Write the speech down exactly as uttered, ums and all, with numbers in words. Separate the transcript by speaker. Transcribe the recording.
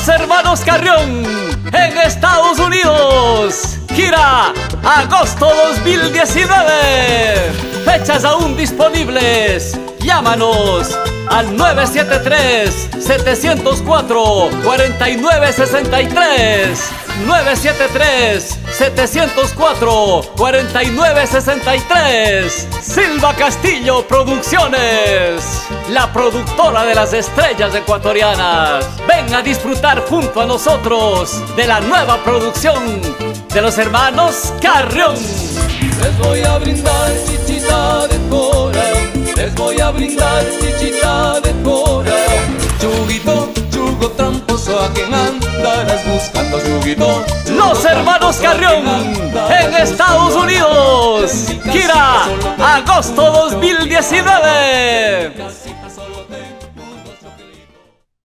Speaker 1: Los hermanos Carrión en Estados Unidos. Gira agosto dos mil diecinueve. Fechas aún disponibles. Llámanos al nueve siete tres, siete cero cuatro, cuatro nueve seis tres. nueve siete tres, siete cero cuatro, cuatro nueve seis tres. Silva Castillo Producciones, la productora de las estrellas ecuatorianas. Ven a disfrutar junto a nosotros de la nueva producción de los hermanos Carrión.
Speaker 2: Les voy a brindar chichita de cora, les voy a brindar chichita de cora. Chuguito, chugo tramposo, a quien andarás buscando, chuguito.
Speaker 1: Los hermanos Carrión en Estados Unidos. Gira agosto dos mil diecinueve.